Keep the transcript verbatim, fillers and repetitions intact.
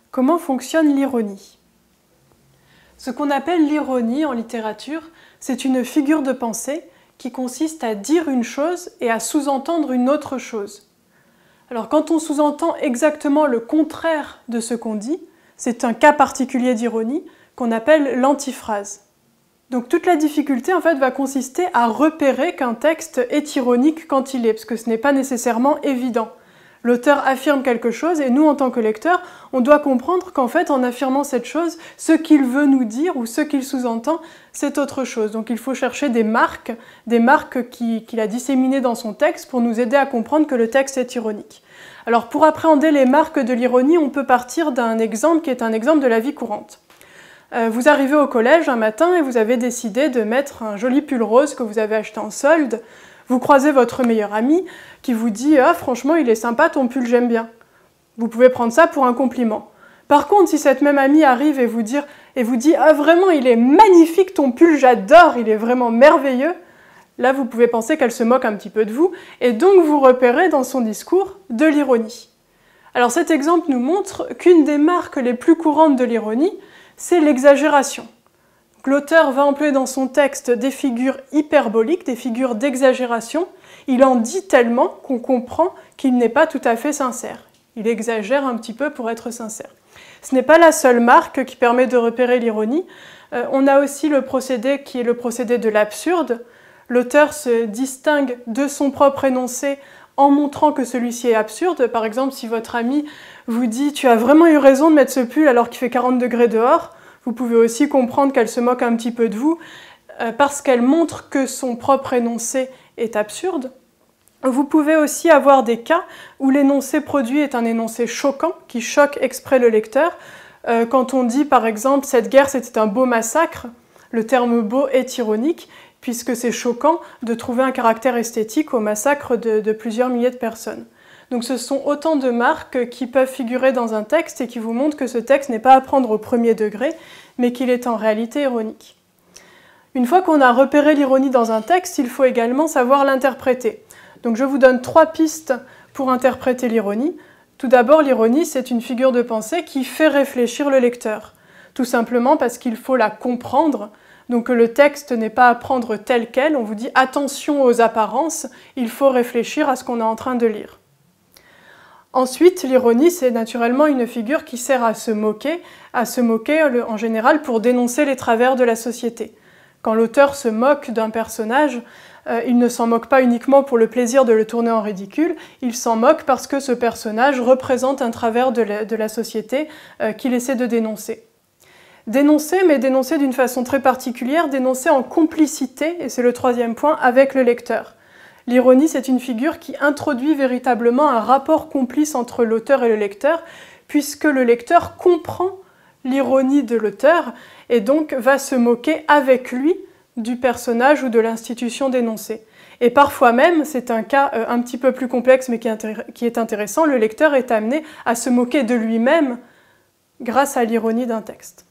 Comment fonctionne l'ironie? Ce qu'on appelle l'ironie en littérature, c'est une figure de pensée qui consiste à dire une chose et à sous-entendre une autre chose. Alors quand on sous-entend exactement le contraire de ce qu'on dit, c'est un cas particulier d'ironie qu'on appelle l'antiphrase. Donc toute la difficulté en fait va consister à repérer qu'un texte est ironique quand il est, parce que ce n'est pas nécessairement évident. L'auteur affirme quelque chose et nous, en tant que lecteurs, on doit comprendre qu'en fait, en affirmant cette chose, ce qu'il veut nous dire ou ce qu'il sous-entend, c'est autre chose. Donc il faut chercher des marques, des marques qu'il qui a disséminées dans son texte pour nous aider à comprendre que le texte est ironique. Alors pour appréhender les marques de l'ironie, on peut partir d'un exemple qui est un exemple de la vie courante. Euh, vous arrivez au collège un matin et vous avez décidé de mettre un joli pull rose que vous avez acheté en solde. Vous croisez votre meilleur ami qui vous dit « Ah, franchement, il est sympa ton pull, j'aime bien ». Vous pouvez prendre ça pour un compliment. Par contre, si cette même amie arrive et vous, dire, et vous dit « Ah, vraiment, il est magnifique ton pull, j'adore, il est vraiment merveilleux », là, vous pouvez penser qu'elle se moque un petit peu de vous, et donc vous repérez dans son discours de l'ironie. Alors cet exemple nous montre qu'une des marques les plus courantes de l'ironie, c'est l'exagération. L'auteur va employer dans son texte des figures hyperboliques, des figures d'exagération. Il en dit tellement qu'on comprend qu'il n'est pas tout à fait sincère. Il exagère un petit peu pour être sincère. Ce n'est pas la seule marque qui permet de repérer l'ironie. Euh, on a aussi le procédé qui est le procédé de l'absurde. L'auteur se distingue de son propre énoncé en montrant que celui-ci est absurde. Par exemple, si votre ami vous dit « Tu as vraiment eu raison de mettre ce pull alors qu'il fait quarante degrés dehors », vous pouvez aussi comprendre qu'elle se moque un petit peu de vous euh, parce qu'elle montre que son propre énoncé est absurde. Vous pouvez aussi avoir des cas où l'énoncé produit est un énoncé choquant, qui choque exprès le lecteur. Euh, quand on dit par exemple « cette guerre c'était un beau massacre », le terme « beau » est ironique, puisque c'est choquant de trouver un caractère esthétique au massacre de, de plusieurs milliers de personnes. Donc ce sont autant de marques qui peuvent figurer dans un texte et qui vous montrent que ce texte n'est pas à prendre au premier degré, mais qu'il est en réalité ironique. Une fois qu'on a repéré l'ironie dans un texte, il faut également savoir l'interpréter. Donc je vous donne trois pistes pour interpréter l'ironie. Tout d'abord, l'ironie, c'est une figure de pensée qui fait réfléchir le lecteur. Tout simplement parce qu'il faut la comprendre. Donc le texte n'est pas à prendre tel quel, on vous dit attention aux apparences, il faut réfléchir à ce qu'on est en train de lire. Ensuite, l'ironie, c'est naturellement une figure qui sert à se moquer, à se moquer en général pour dénoncer les travers de la société. Quand l'auteur se moque d'un personnage, euh, il ne s'en moque pas uniquement pour le plaisir de le tourner en ridicule, il s'en moque parce que ce personnage représente un travers de la, de la société euh, qu'il essaie de dénoncer. Dénoncer, mais dénoncer d'une façon très particulière, dénoncer en complicité, et c'est le troisième point, avec le lecteur. L'ironie, c'est une figure qui introduit véritablement un rapport complice entre l'auteur et le lecteur, puisque le lecteur comprend l'ironie de l'auteur et donc va se moquer avec lui du personnage ou de l'institution dénoncée. Et parfois même, c'est un cas euh, un petit peu plus complexe mais qui est, qui est intéressant, le lecteur est amené à se moquer de lui-même grâce à l'ironie d'un texte.